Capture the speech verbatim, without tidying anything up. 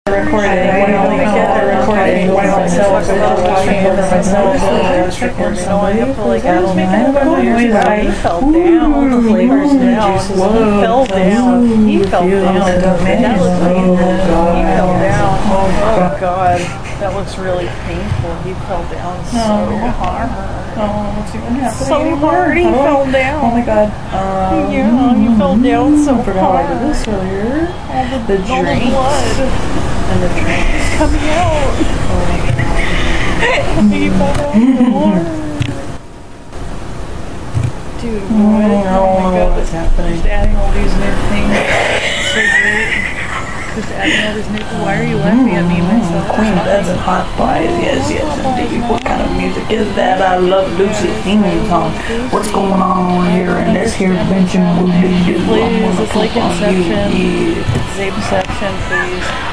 recording. When I get the recording, when I myself, I was watching over myself. I was recording somebody. I feel like I don't know. He fell down. The flavors down. He fell down. He fell down. That looks painful. He fell down. Oh God, that looks really painful. He fell down so hard. Oh, what's even happening? So hard. He fell down. Oh my God. Um, yeah, he fell down so I forgot hard. I did this earlier. All the, the all the blood. And the drinks coming out. Oh my God. He fell down so hard. Dude, oh, what? I don't know God. what's happening. Just adding all these new things. So great. Just adding all these new. Why are you laughing at me, myself? Queen beds and hot pies. Yes, yes, indeed. What kind of music is that? I love Lucy theme song. What's going on here in this here bench and Please, it's like Inception. It's Inception, please.